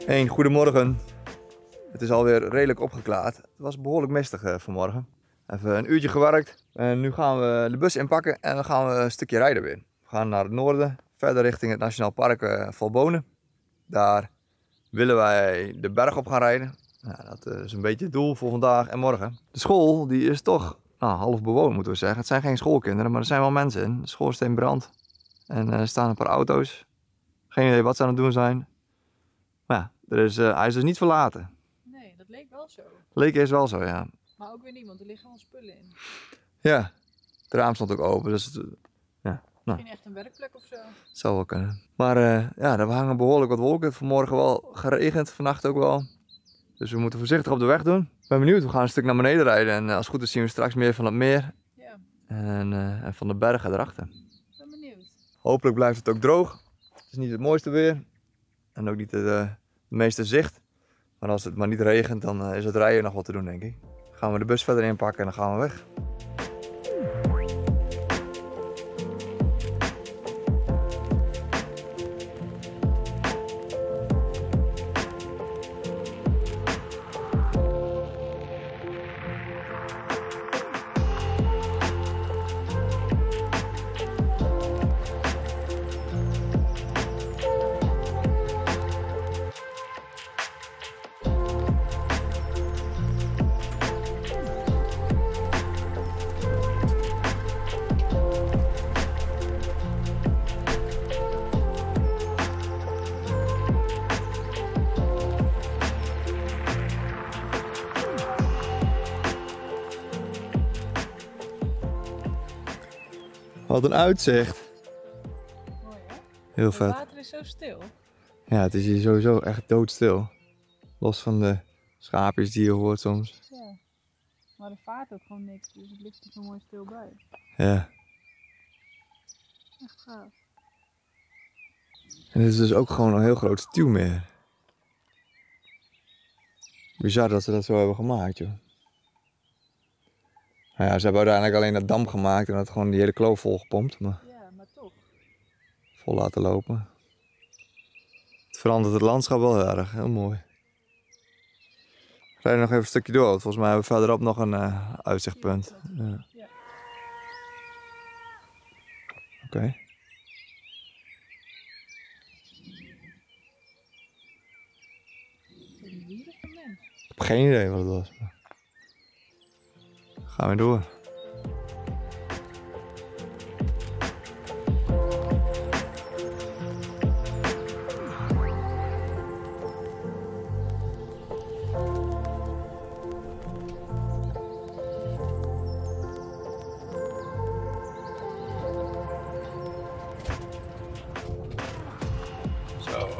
Goedemorgen. Het is alweer redelijk opgeklaard. Het was behoorlijk mistig vanmorgen. Even een uurtje gewerkt en nu gaan we de bus inpakken en dan gaan we een stukje rijden weer. We gaan naar het noorden, verder richting het Nationaal Park Valbonen. Daar willen wij de berg op gaan rijden. Nou, dat is een beetje het doel voor vandaag en morgen. De school die is toch half bewoond, moeten we zeggen. Het zijn geen schoolkinderen, maar er zijn wel mensen in. De schoorsteen brandt en er staan een paar auto's. Geen idee wat ze aan het doen zijn. Maar ja, hij is dus niet verlaten. Nee, dat leek wel zo. Leek eerst wel zo, ja. Maar ook weer niet, want er liggen al spullen in. Ja, het raam stond ook open, dus ja. Nou, Geen echt een werkplek of zo. het zou wel kunnen. Maar ja, er hangen behoorlijk wat wolken. Vanmorgen wel geregend, vannacht ook wel. Dus we moeten voorzichtig op de weg doen. Ik ben benieuwd, we gaan een stuk naar beneden rijden en als het goed is zien we straks meer van het meer. Ja, En van de bergen erachter. ik ben benieuwd. Hopelijk blijft het ook droog. Het is niet het mooiste weer en ook niet het meeste zicht. Maar als het maar niet regent, dan is het rijden nog wat te doen, denk ik. Dan gaan we de bus verder inpakken en dan gaan we weg. Wat een uitzicht. Mooi hè? Heel Het vet. water is zo stil. Ja, het is hier sowieso echt doodstil. Los van de schaapjes die je hoort soms. Ja. Maar er vaart ook gewoon niks, dus het ligt er zo mooi stil bij. Ja. Echt gaaf. En dit is dus ook gewoon een heel groot stuwmeer. Bizar dat ze dat zo hebben gemaakt, joh. Nou ja, ze hebben uiteindelijk alleen dat dam gemaakt en dat gewoon die hele kloof volgepompt. Maar Ja, maar toch. vol laten lopen. Het verandert het landschap wel heel erg, heel mooi. We rijden nog even een stukje door, want volgens mij hebben we verderop nog een uitzichtpunt. Ja. Ja. Oké. Is het een dier of een mens? Ik heb geen idee wat het was. Gaan we door. Zo.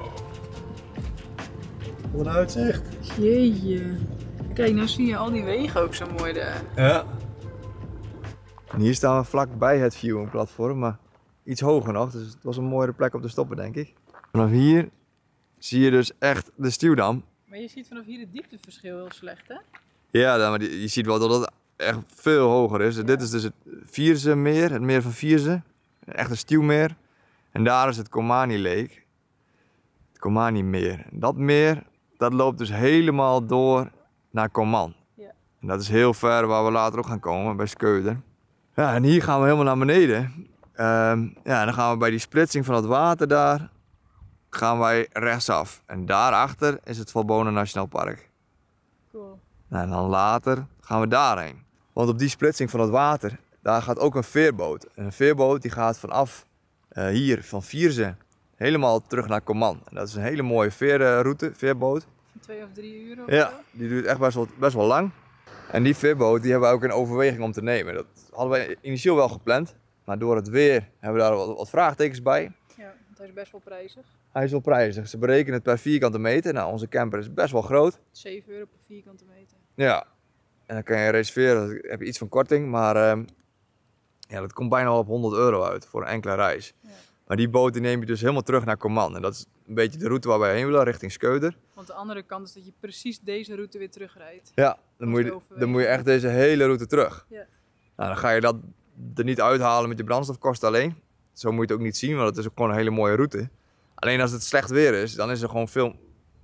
Wat een uitzicht. Jeetje. Kijk, nou zie je al die wegen ook zo mooi daar. Ja. En hier staan we vlak bij het viewing platform, maar iets hoger nog. Dus het was een mooiere plek om te stoppen, denk ik. Vanaf hier zie je dus echt de Stuwdam. Maar je ziet vanaf hier het diepteverschil heel slecht, hè? Ja, maar je ziet wel dat het echt veel hoger is. Dit is dus het Vierse meer, het meer van Vierse. Echt een stuwmeer. En daar is het Komani Lake. Het Komani meer. En dat meer, dat loopt dus helemaal door naar Koman. Ja. En dat is heel ver waar we later ook gaan komen, bij Skeuder. Ja, en hier gaan we helemaal naar beneden. Ja, en dan gaan we bij die splitsing van het water daar, gaan wij rechtsaf. En daarachter is het Valbonen Nationaal Park. Cool. Nou, en dan later gaan we daarheen. Want op die splitsing van het water, daar gaat ook een veerboot. En een veerboot die gaat vanaf hier, van Vierze, helemaal terug naar Koman. En dat is een hele mooie veerboot. 2 of 3 uur of Ja, zo? die duurt echt best wel lang. En die veerboot die hebben we ook in overweging om te nemen. Dat hadden we initieel wel gepland. Maar door het weer hebben we daar wat vraagtekens bij. Ja, want hij is best wel prijzig. Hij is wel prijzig. Ze berekenen het per vierkante meter. Nou, onze camper is best wel groot. 7 euro per vierkante meter. Ja. En dan kan je reserveren, dan heb je iets van korting. Maar ja, dat komt bijna wel op 100 euro uit voor een enkele reis. Ja. Maar die boot die neem je dus helemaal terug naar Koman. En dat is een beetje de route waar wij heen willen, richting Skeuder. Want de andere kant is dat je precies deze route weer terugrijdt. Ja, dan moet je echt deze hele route terug. Ja. Nou, dan ga je dat er niet uithalen met je brandstofkosten alleen. Zo moet je het ook niet zien, want het is ook gewoon een hele mooie route. Alleen als het slecht weer is, dan is er gewoon veel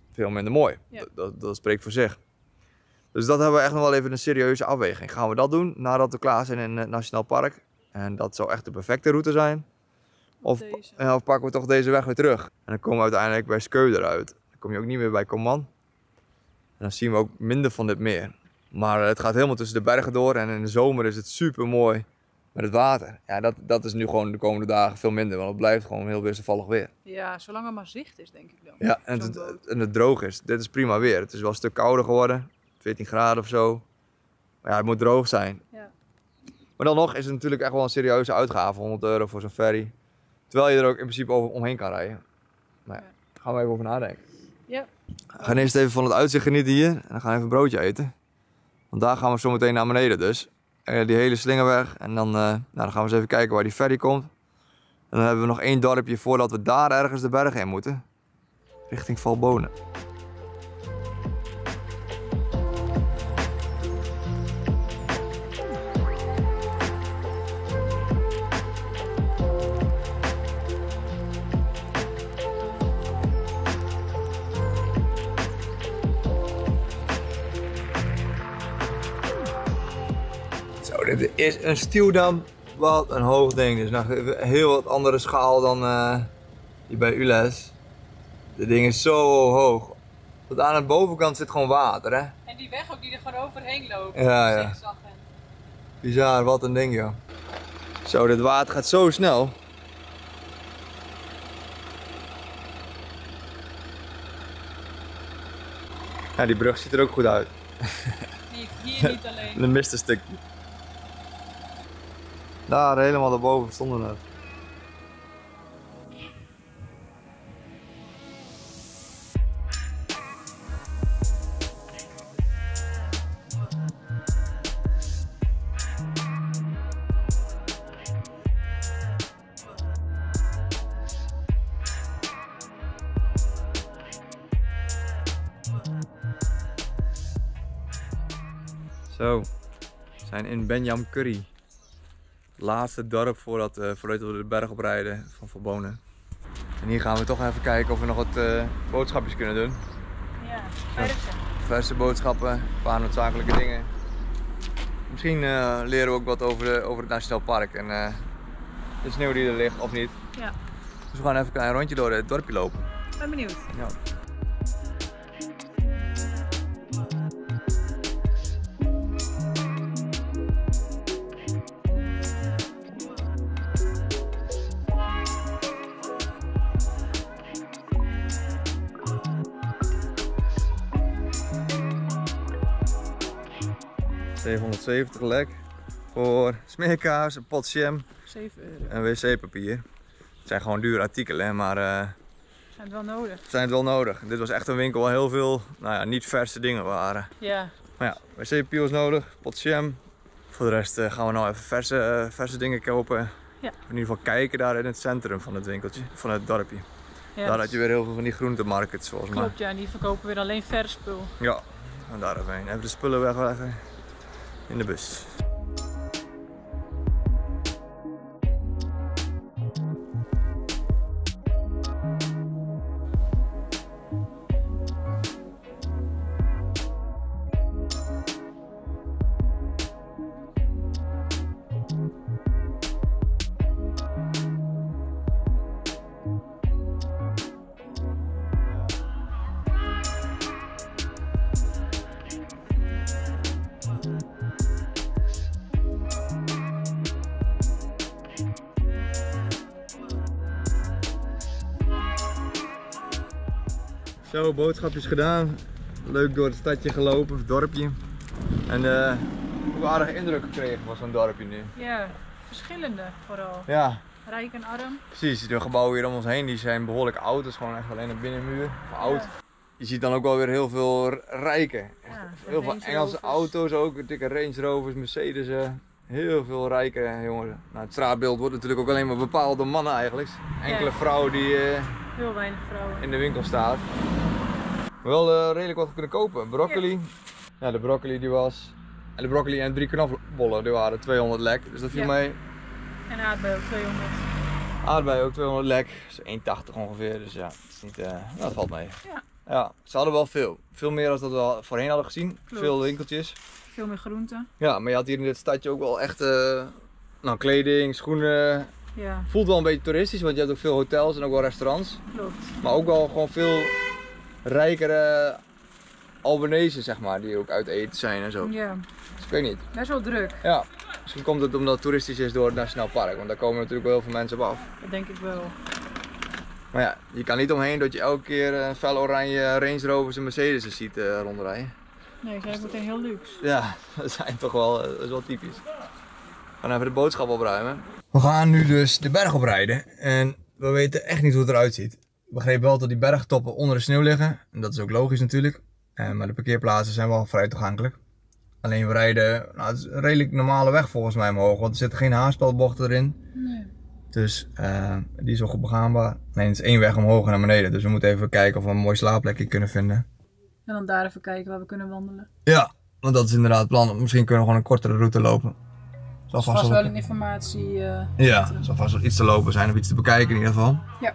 veel minder mooi. Ja. Dat spreekt voor zich. Dus dat hebben we echt nog wel even een serieuze afweging. Gaan we dat doen nadat we klaar zijn in het Nationaal Park? En dat zou echt de perfecte route zijn. Of pakken we toch deze weg weer terug? En dan komen we uiteindelijk bij Skeuder uit. Dan kom je ook niet meer bij Koman. En dan zien we ook minder van dit meer. Maar het gaat helemaal tussen de bergen door en in de zomer is het super mooi met het water. Ja, dat is nu gewoon de komende dagen veel minder, want het blijft gewoon heel wisselvallig weer. Ja, zolang er maar zicht is, denk ik dan. Ja, en het droog is. Dit is prima weer. Het is wel een stuk kouder geworden, 14 graden of zo. Maar ja, het moet droog zijn. Ja. Maar dan nog is het natuurlijk echt wel een serieuze uitgave, €100 voor zo'n ferry. Terwijl je er ook in principe omheen kan rijden. Maar ja, daar gaan we even over nadenken. Ja. We gaan eerst even van het uitzicht genieten hier en dan gaan we even een broodje eten. Want daar gaan we zo meteen naar beneden dus. Die hele slingerweg. En dan gaan we eens even kijken waar die ferry komt. En dan hebben we nog 1 dorpje voordat we daar ergens de berg in moeten. Richting Valbonen. Dit is een stuwdam. Wat een hoog ding. Dus nog een heel wat andere schaal dan die bij Ules. Dit ding is zo hoog. Tot aan de bovenkant zit gewoon water, hè? En die weg ook die er gewoon overheen loopt. Ja. Bizar, wat een ding, joh. Zo, dit water gaat zo snel. Ja, die brug ziet er ook goed uit. Hier niet alleen. Een mist een stukje. Daar helemaal daarboven stonden we. Zo, we zijn in Benjam Curry. Het laatste dorp voordat we de berg oprijden van Valbonen. En hier gaan we toch even kijken of we nog wat boodschapjes kunnen doen. Ja, verse. Verse boodschappen, een paar noodzakelijke dingen. Misschien leren we ook wat over het Nationaal Park en de sneeuw die er ligt of niet. Ja. Dus we gaan even een klein rondje door het dorpje lopen. Ben benieuwd. Ja. €770 lek voor smeerkaas, een pot jam €7. en wc-papier. Het zijn gewoon dure artikelen, maar Zijn het wel nodig? zijn het wel nodig. Dit was echt een winkel waar heel veel niet verse dingen waren. Ja. Maar ja, wc-papier was nodig, pot jam. Voor de rest gaan we nou even verse dingen kopen. Ja. In ieder geval kijken daar in het centrum van het winkeltje, van het dorpje. Ja, Daar had je weer heel veel van die groentemarkets volgens mij. klopt, ja, en die verkopen weer alleen vers spul. Ja, en daar even heen. Even de spullen wegleggen in de bus. Zo, boodschapjes gedaan. Leuk door het stadje gelopen, het dorpje. En hoe aardige indruk gekregen van zo'n dorpje nu. Ja, verschillende vooral. Ja, Rijk en arm. precies. De gebouwen hier om ons heen die zijn behoorlijk oud. Het is gewoon echt alleen een binnenmuur. Oud. Ja. Je ziet dan ook wel weer heel veel rijken. Echt Ja, heel veel Range Engelse Rovers. auto's ook. Dikke Range Rovers, Mercedes. Heel veel rijke jongen. Nou, het straatbeeld wordt natuurlijk ook alleen maar bepaald door mannen eigenlijk. Enkele Ja. vrouw die Heel weinig vrouwen. in de winkel staat. Maar wel redelijk wat kunnen kopen. Broccoli. Ja, de broccoli die was. En de broccoli en 3 knoflookbollen die waren 200 lek. Dus dat viel Ja. mee. En aardbei ook 200. Aardbeien ook 200 lek. Dat is 1,80 ongeveer. Dus ja, het is niet, dat valt mee. Ja. Ja, ze hadden wel veel. Veel meer dan dat we voorheen hadden gezien. Klopt. Veel winkeltjes. Veel meer groenten. Ja, maar je had hier in dit stadje ook wel echt kleding, schoenen. Ja, Voelt wel een beetje toeristisch, want je hebt ook veel hotels en ook wel restaurants. klopt. Maar ook wel gewoon veel rijkere Albanese, zeg maar, die ook uit eten zijn en zo. Ja, Dus ik weet niet. best wel druk. Ja, misschien komt het omdat het toeristisch is door het Nationaal Park, want daar komen natuurlijk wel heel veel mensen op af. Dat denk ik wel. Maar ja, je kan niet omheen dat je elke keer een fel oranje Range Rovers en Mercedes ziet rondrijden. Nee, ze zijn meteen heel luxe. Ja, dat zijn toch wel, dat is wel typisch. We gaan even de boodschap opruimen. We gaan nu dus de berg oprijden en we weten echt niet hoe het eruit ziet. Ik begreep wel dat die bergtoppen onder de sneeuw liggen. En dat is ook logisch natuurlijk. Maar de parkeerplaatsen zijn wel vrij toegankelijk. Alleen we rijden, nou, het is een redelijk normale weg volgens mij omhoog, want er zitten geen haarspelbochten erin. Nee. Dus die is wel goed begaanbaar. Alleen het is één weg omhoog en naar beneden. Dus we moeten even kijken of we een mooi slaapplekje kunnen vinden. En dan daar even kijken waar we kunnen wandelen. Ja, want dat is inderdaad het plan. Misschien kunnen we gewoon een kortere route lopen. Zal Vast wel een informatie. Ja, er zal vast wel iets te lopen zijn of iets te bekijken in ieder geval. Ja.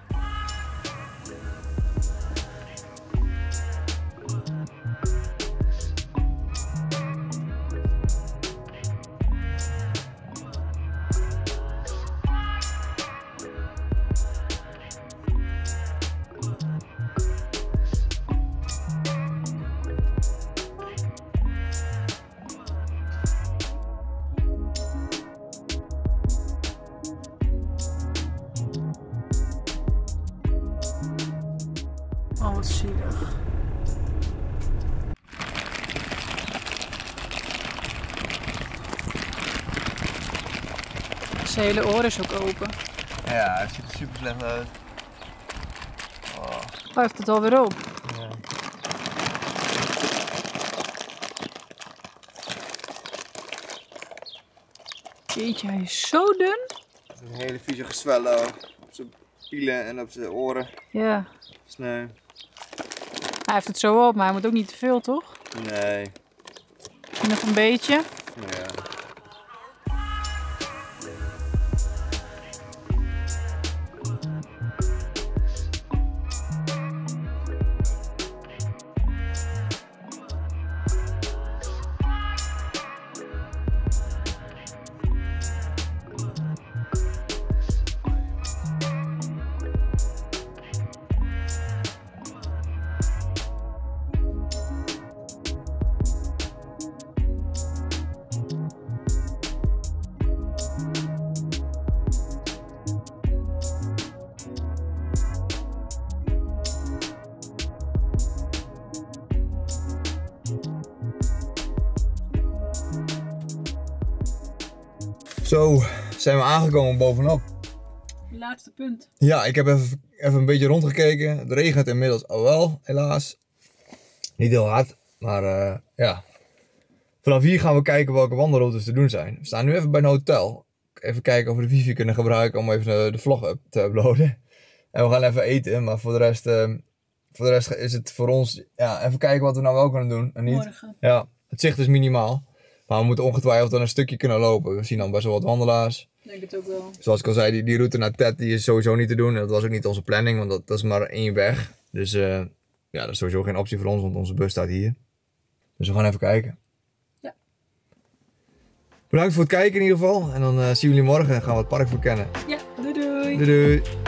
Oh, wat zielig. Zijn hele oor is ook open. Ja, het ziet er super slecht uit. Hij heeft het alweer op. Ja. Jeetje, hij is zo dun. Een hele vieze gezwellen op zijn pielen en op zijn oren. Ja. Sneu. Hij heeft het zo op, maar hij moet ook niet te veel, toch? Nee. Misschien nog een beetje. Ja. Zo zijn we aangekomen bovenop. Laatste punt. Ja, ik heb even een beetje rondgekeken. Het regent inmiddels al wel, helaas. Niet heel hard, maar ja. Vanaf hier gaan we kijken welke wandelroutes te doen zijn. We staan nu even bij een hotel. Even kijken of we de wifi kunnen gebruiken om even de vlog te uploaden. En we gaan even eten, maar voor de rest is het voor ons, ja, even kijken wat we nou wel kunnen doen en niet. Morgen. Ja, het zicht is minimaal. Maar we moeten ongetwijfeld dan een stukje kunnen lopen. We zien dan best wel wat wandelaars. Ik denk het ook wel. Zoals ik al zei, die route naar Ted die is sowieso niet te doen. En dat was ook niet onze planning, want dat is maar één weg. Dus ja, dat is sowieso geen optie voor ons, want onze bus staat hier. Dus we gaan even kijken. Ja. Bedankt voor het kijken in ieder geval. En dan zien we jullie morgen en gaan we het park verkennen. Ja, doei doei. Doei doei.